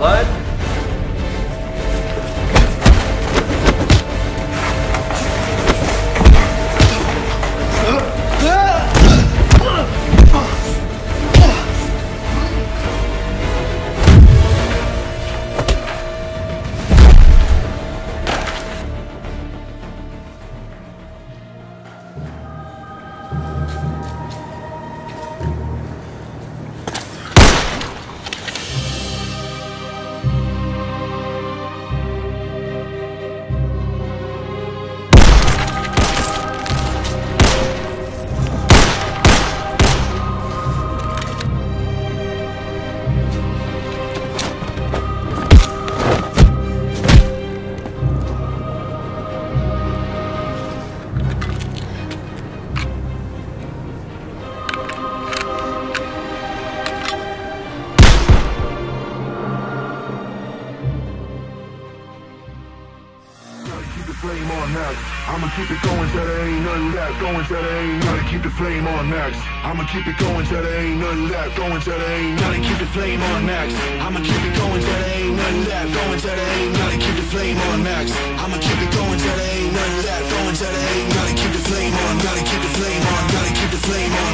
blood. I'ma keep it going till there ain't nothing left. Going till there ain't nothing. Keep the flame on max. I'ma keep it going till there ain't nothing left. Going till there ain't nothing. Keep the flame on max. I'ma keep it going till there ain't nothing left. Going till there ain't nothing. Keep the flame on max. I'ma keep it going till there ain't nothing left. Going till there ain't nothing. Keep the flame on. Gotta keep the flame on. Gotta keep the flame on.